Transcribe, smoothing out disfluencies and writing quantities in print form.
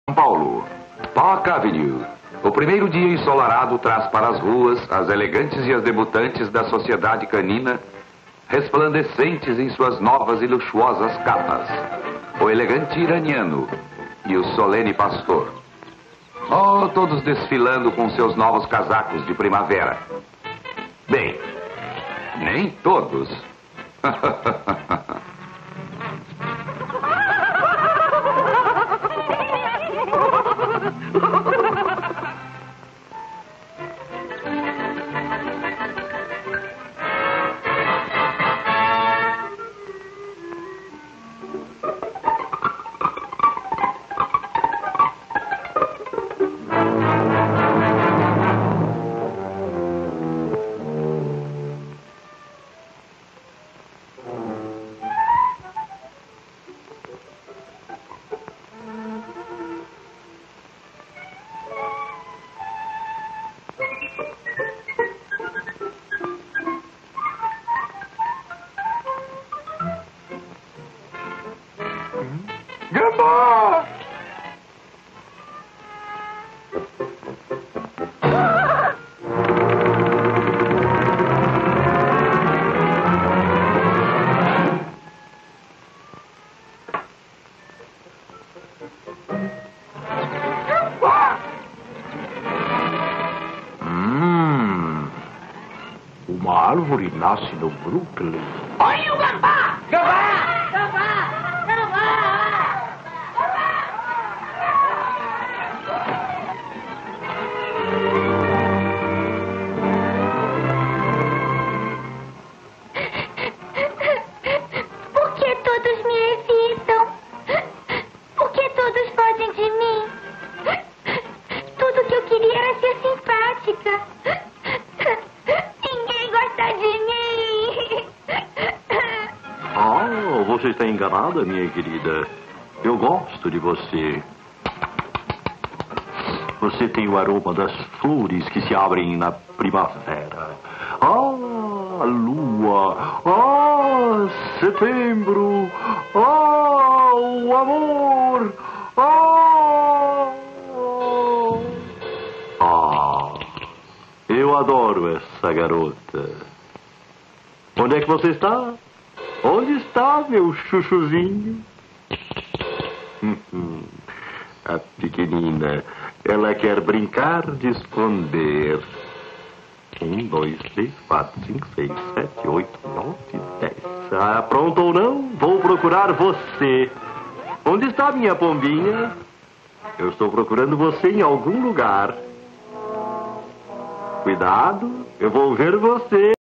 São Paulo, Park Avenue. O primeiro dia ensolarado traz para as ruas as elegantes e as debutantes da sociedade canina, resplandecentes em suas novas e luxuosas capas. O elegante iraniano e o solene pastor. Oh, todos desfilando com seus novos casacos de primavera. Bem, nem todos. Gambá! Uma árvore nasce no Brooklyn. Olha o gambá! Gambá! Gambá! Gambá! Por que todos me evitam? Por que todos fogem de mim? Tudo que eu queria era ser simpática. Ninguém gosta de mim. Ah, você está enganada, minha querida. Eu gosto de você. Você tem o aroma das flores que se abrem na primavera. Ah, lua. Ah, setembro. Ah, o amor. Eu adoro essa garota. Onde é que você está? Onde está, meu chuchuzinho? A pequenina, ela quer brincar de esconder. 1, 2, 3, 4, 5, 6, 7, 8, 9, 10. Ah, pronto ou não? Vou procurar você. Onde está minha pombinha? Eu estou procurando você em algum lugar. Cuidado, eu vou ver você.